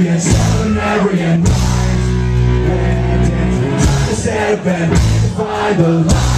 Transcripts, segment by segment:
Aryan, Southern Aryan minds. When dance, time to step and find the light.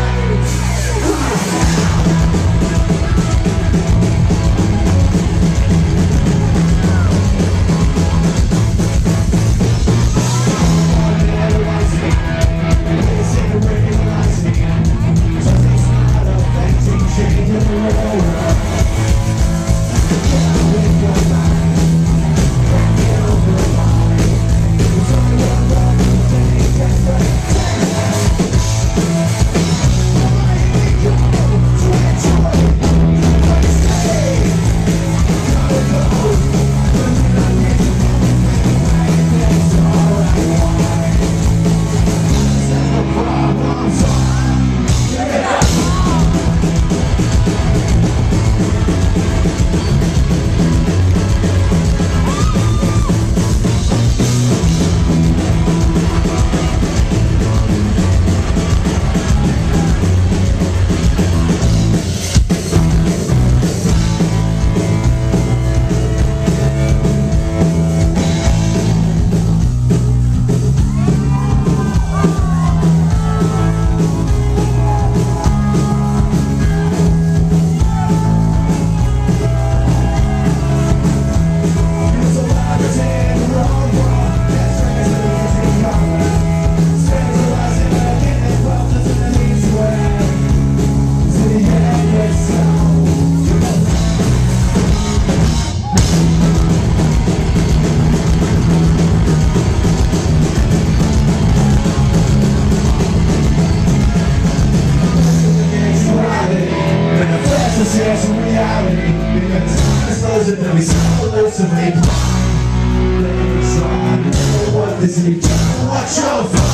It's a reality, because time slows it, then we so ultimately blind. Let it try, what this is, watch your